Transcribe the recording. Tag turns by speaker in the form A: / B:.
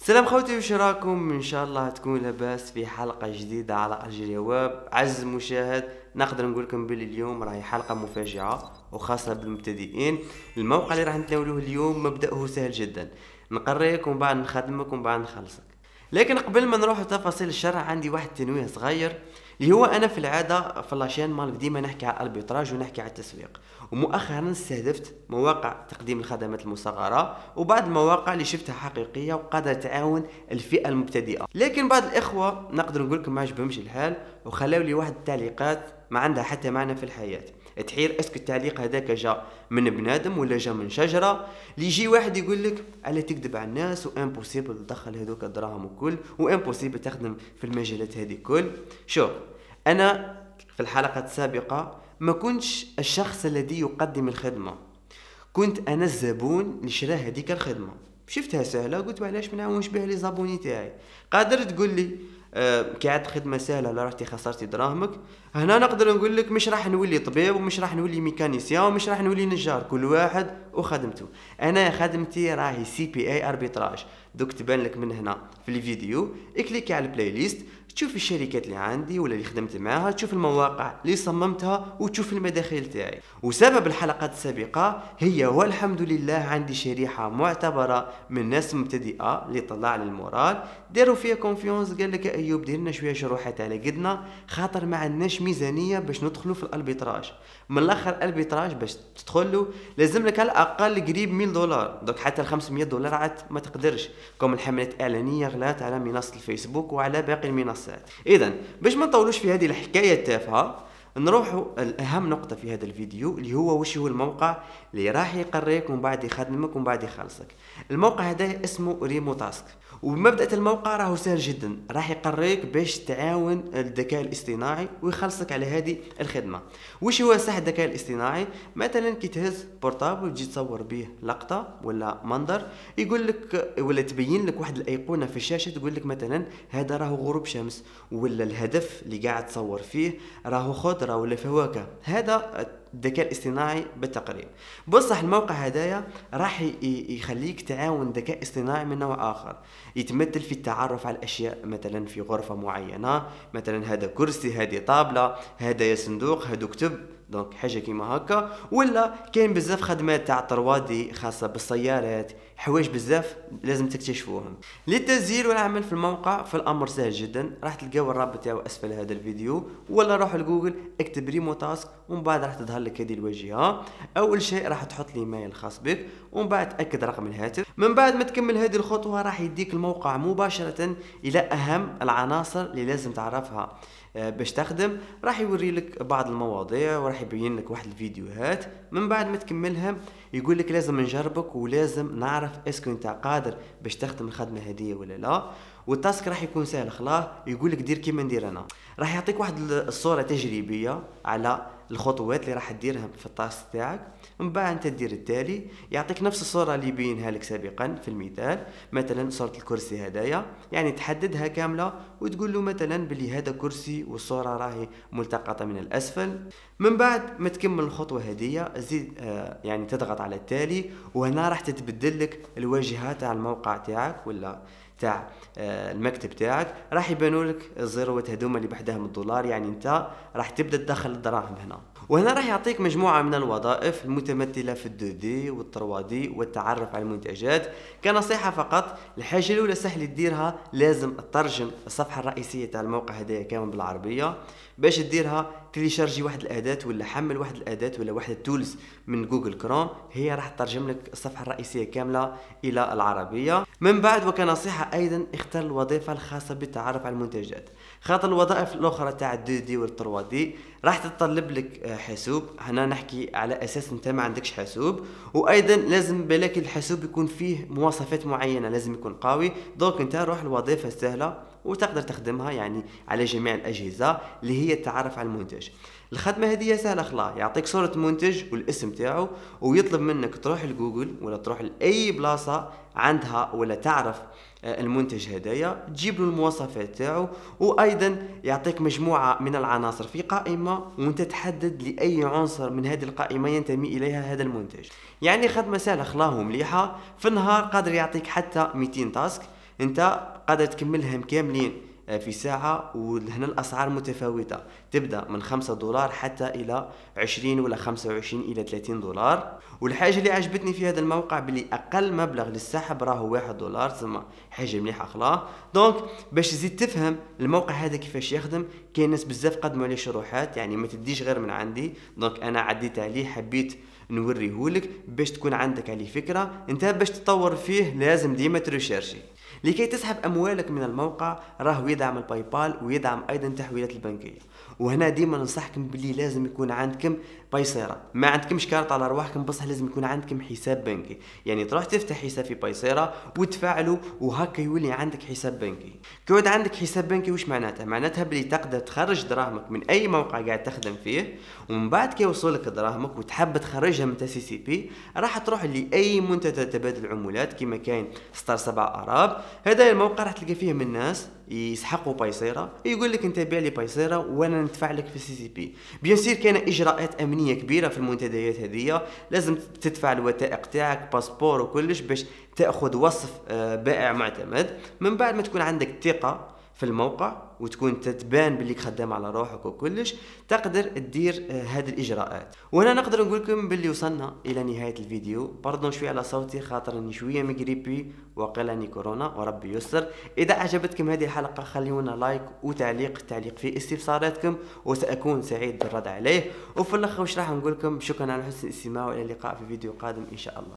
A: سلام خوتي، وش راكم؟ ان شاء الله تكون لاباس في حلقة جديدة على الجيريا واب. عز المشاهد، نقدر نقول لكم بلي اليوم راهي حلقة مفاجئة وخاصة بالمبتدئين. الموقع اللي راح نتناولوه اليوم مبدأه سهل جدا، نقريك ومن بعد نخدمك ومن بعد نخلصك. لكن قبل ما نروح لتفاصيل الشرح عندي واحد تنويه صغير، اللي هو انا في العاده في لاشين مال ديما نحكي على الاربيتراج ونحكي على التسويق، ومؤخرا استهدفت مواقع تقديم الخدمات المصغره وبعض المواقع اللي شفتها حقيقيه وقادره تعاون الفئه المبتدئه. لكن بعض الاخوه نقدر نقول لكم ما عجبهمش الحال وخلاو لي واحد التعليقات ما عندها حتى معنى في الحياه. تحير اسكو التعليق هذاك جا من بنادم ولا جا من شجره؟ اللي يجي واحد يقول لك الا تكذب على الناس وامبوسيبل تدخل هذوك الدراهم وكل، وامبوسيبل تخدم في المجالات هذه كل. شوف، انا في الحلقة السابقة ما كنتش الشخص الذي يقدم الخدمة، كنت انا الزبون اللي شرا هذيك الخدمة. شفتها سهلة قلت علاش ما نعاونش بها لي زابوني تاعي. قادر تقول لي كي عاد خدمة سهلة لا رحتي خسرتي دراهمك؟ هنا نقدر نقول لك مش راح نولي طبيب ومش راح نولي ميكانيسيان ومش راح نولي نجار، كل واحد وخدمته. انا خدمتي راهي سي بي اي اربيتراج. دوك تبان لك من هنا في الفيديو، اكليكي على البلاي ليست تشوف الشركات اللي عندي ولا اللي خدمت معاها، تشوف المواقع اللي صممتها وتشوف المداخيل تاعي. وسبب الحلقات السابقة هي والحمد لله عندي شريحة معتبرة من الناس المبتدئة اللي طلع للمورال، داروا فيها كونفيونس. قال لك ايوب دير لنا شويه شروحات على قدنا، خاطر ما عندناش ميزانيه باش ندخلوا في الاربيتراج. من الاخر الاربيتراج باش تدخلوا لازم لك على الاقل قريب $1000. دوك حتى ال $500 عاد ما تقدرش، كم الحملات الاعلانيه غلات على منصه الفيسبوك وعلى باقي المنصات. اذا باش ما نطولوش في هذه الحكايه التافهه، نروحوا الاهم نقطه في هذا الفيديو اللي هو وش هو الموقع اللي راح يقريك ومن بعد يخدمك ومن بعد يخلصك. الموقع هذا اسمه ريمو تاسك، ومبدأ الموقع راهو سهل جدا، راح يقريك باش تعاون الذكاء الاصطناعي ويخلصك على هذه الخدمه. وش هو صح الذكاء الاصطناعي؟ مثلا كي تهز بورتابل وتجي تصور به لقطه ولا منظر، يقول لك ولا تبين لك واحد الايقونه في الشاشه تقول لك مثلا هذا راهو غروب شمس، ولا الهدف اللي قاعد تصور فيه راهو خضره ولا فواكه. هذا الذكاء الاصطناعي بالتقريب. بصح الموقع هدايا راح يخليك تعاون ذكاء اصطناعي من نوع اخر، يتمثل في التعرف على الاشياء مثلا في غرفه معينه، مثلا هذا كرسي، هذه طابله، هذا صندوق، هذا كتب، دونك حاجه كيما هكا. ولا كاين بزاف خدمات تاع طروادي خاصه بالسيارات، حوايج بزاف لازم تكتشفوهم. للتسجيل والعمل في الموقع فالامر سهل جدا، راح تلقاو الرابط تاعو اسفل هذا الفيديو، ولا روح لجوجل اكتب ريمو تاسك ومن بعد راح تظهر لك هذه الواجهه. اول شيء راح تحط لي ايميل خاص بك ومن بعد تاكد رقم الهاتف. من بعد ما تكمل هذه الخطوه راح يديك الموقع مباشره الى اهم العناصر اللي لازم تعرفها باش تخدم. راح يوري لك بعض المواضيع وراح يبين لك واحد الفيديوهات. من بعد ما تكملها يقول لك لازم نجربك ولازم نعرف اسكو انت قادر باش تخدم الخدمه هذه ولا لا. والتاسك راح يكون سهل خلاه، يقول لك دير كيما ندير انا. راح يعطيك واحد الصوره تجريبيه على الخطوات اللي راح تديرها في التاسك تاعك. من بعد انت تدير التالي، يعطيك نفس الصوره اللي بينها لك سابقا في المثال، مثلا صوره الكرسي هدايا، يعني تحددها كامله وتقول له مثلا بلي هذا كرسي والصوره راهي ملتقطه من الاسفل. من بعد ما تكمل الخطوه هذه زيد يعني تضغط على التالي، وهنا راح تتبدل لك الواجهه تاع الموقع تاعك ولا تاع المكتب تاعك، راح يبانوا لك الزيروات هذوما اللي بحداهم $1، يعني انت راح تبدا تدخل الدراهم هنا. وهنا راح يعطيك مجموعه من الوظائف المتمثله في ال2D وال3D والتعرف على المنتجات. كنصيحه فقط، الحاجه الاولى سهل تديرها، لازم تترجم الصفحه الرئيسيه تاع الموقع هذايا كامل بالعربيه. باش تديرها تيليشارجي واحد الاداه ولا حمل واحد الاداه ولا واحد التولز من جوجل كروم، هي راح تترجم لك الصفحه الرئيسيه كامله الى العربيه. من بعد وكنصيحه ايضا اختار الوظيفه الخاصه بالتعرف على المنتجات، خاطر الوظائف الاخرى تاع ال2D وال3D راح تتطلب لك حاسوب. هنا نحكي على اساس انت ما عندكش حاسوب، وايضا لازم بالك الحاسوب يكون فيه مواصفات معينه، لازم يكون قوي. دوك انت روح الوظيفه سهله وتقدر تخدمها يعني على جميع الاجهزه اللي هي التعرف على المنتج. الخدمه هذه سهله خلا، يعطيك صوره منتج والاسم تاعو، ويطلب منك تروح لجوجل ولا تروح لاي بلاصه عندها ولا تعرف المنتج هدايا، تجيب له المواصفات تاعو، وايضا يعطيك مجموعه من العناصر في قائمه وانت تحدد لاي عنصر من هذه القائمه ينتمي اليها هذا المنتج. يعني خدمه سهله خلاهم مليحه، في النهار قادر يعطيك حتى 200 تاسك. انت قادر تكملهم كاملين في ساعة. وهنا الأسعار متفاوتة، تبدأ من $5 حتى إلى 20 ولا 25 إلى $30. والحاجة اللي عجبتني في هذا الموقع بلي أقل مبلغ للسحب راهو $1، ثم حاجة مليحة خلاص. دونك باش تزيد تفهم الموقع هذا كيفاش يخدم، كاين ناس بزاف قدموا عليه شروحات، يعني ما تديش غير من عندي. دونك أنا عديت عليه، حبيت نوريهولك باش تكون عندك عليه فكرة. انت باش تطور فيه لازم ديما تريشيرشي. لكي تسحب اموالك من الموقع راهو يدعم الباي بال ويدعم ايضا التحويلات البنكيه. وهنا ديما ننصحكم باللي لازم يكون عندكم بايسيرا، ما عندكمش كارت على رواحكم، بصح لازم يكون عندكم حساب بنكي. يعني تروح تفتح حساب في بايسيرا وتفعله، وهكا يولي عندك حساب بنكي. كيعود عندك حساب بنكي واش معناتها؟ معناتها بلي تقدر تخرج دراهمك من اي موقع قاعد تخدم فيه، ومن بعد كي يوصلك دراهمك وتحب تخرجها من سي سي بي، راح تروح لاي منتدى تبادل العملات كيما كاين ستار 7 اراب. هذا الموقع راح تلقى فيه من ناس يسحقوا بايسيرا، يقول لك انت بيع لي بايسيرا وانا ندفع لك في سي سي بي. بيان سير كاين اجراءات امنيه كبيره في المنتديات هذه، لازم تدفع الوثائق تاعك، باسبور وكلش، باش تاخذ وصف بائع معتمد. من بعد ما تكون عندك ثقه في الموقع وتكون تتبان باللي خدام على روحك وكلش، تقدر تدير هذه الاجراءات. وهنا نقدر نقول لكم باللي وصلنا الى نهايه الفيديو. باردون شويه على صوتي خاطر اني شويه مقريبي وقلاني كورونا، وربي يستر. اذا عجبتكم هذه الحلقه خليونا لايك وتعليق في استفساراتكم، وساكون سعيد بالرد عليه. وفي الاخر واش راح نقول لكم؟ شكرا على حسن الاستماع، والى اللقاء في فيديو قادم ان شاء الله.